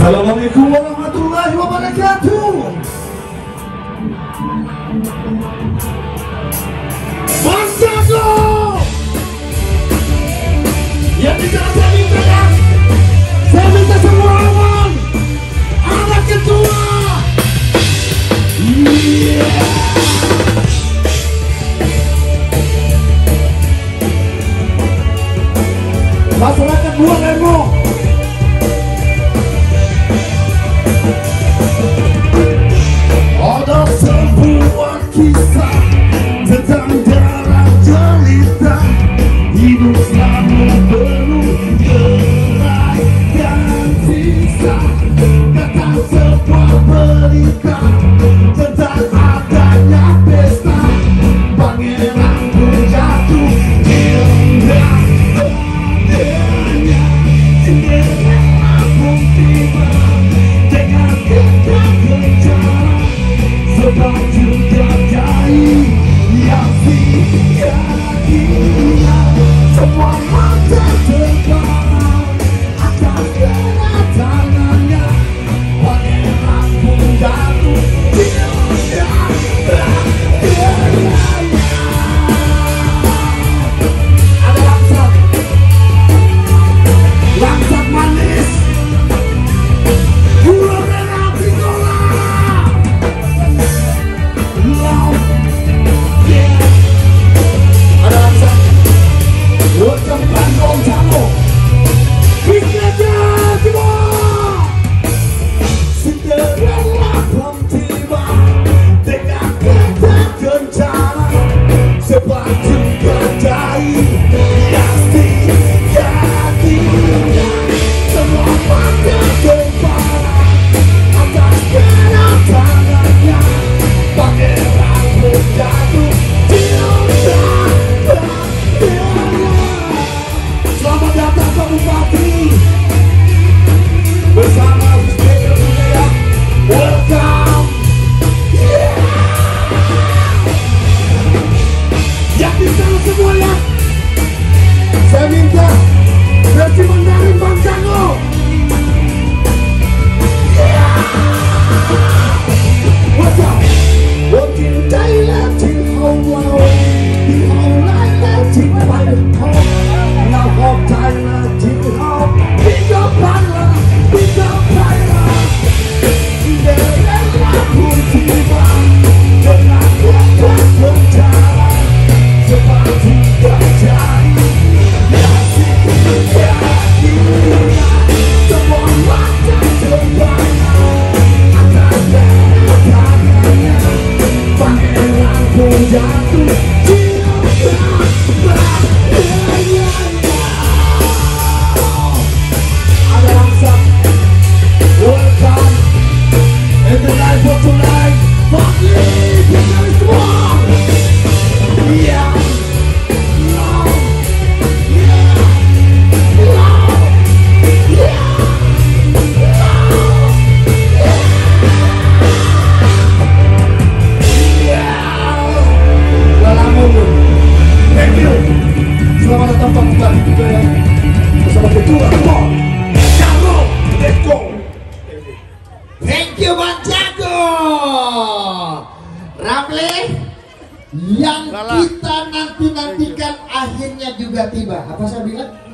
Assalamualaikum warahmatullahi wabarakatuh. Bang Jago yang tidak saya minta ya, saya minta semua awan, anak ketua. Masyarakat buang emo. Ada sebuah kisah tentang darah jelita, hidup selalu penuh gerai dan sisa. Kata sebuah berita tentang adanya pesta, pangeran pun jatuh indah badannya. Cinderella pun tiba dengan gagah kencana, sebaju jajai yang sia-sia. Semua mata terpana atas kedatangannya, pangeran pun jatuh indah badannya. Ada langsat manis, gula merah pinola. Love, yeah. Ada langsat, welcome Bandung Jago. Bismillah semua. Cinderella pun tiba dengan gagah kencana, sepatu gadai hiasi kakinya. Semua mata terpana atas kedatangannya, pangeran pun jatuh cinta badannya. Selamat datang Pak Bupati bersama speaker budaya. Welcome. Yang di sana semuanya, saya minta versi Mandarin Bang Jago. What's up? 我見低了天后流，然後拉了天幣頭，牛學大了天后，邊個派啦？邊個派啦？人人拉盤子吧，人拉個個個家，sepatu gajah hiasi kakinya. Semua mata terpana atas kedatangannya, pangeran pun jatuh cinta badannya. Ada langsat, welcome in the night for tonight. Pagi kita semua. Yeah. Thank you. Selamat datang Pak Bupati budaya bersama ketua Bang Jago. Let's go. Thank you Bang Jago. Ramle, yang kita nanti-nantikan akhirnya juga tiba. Apa saya bilang?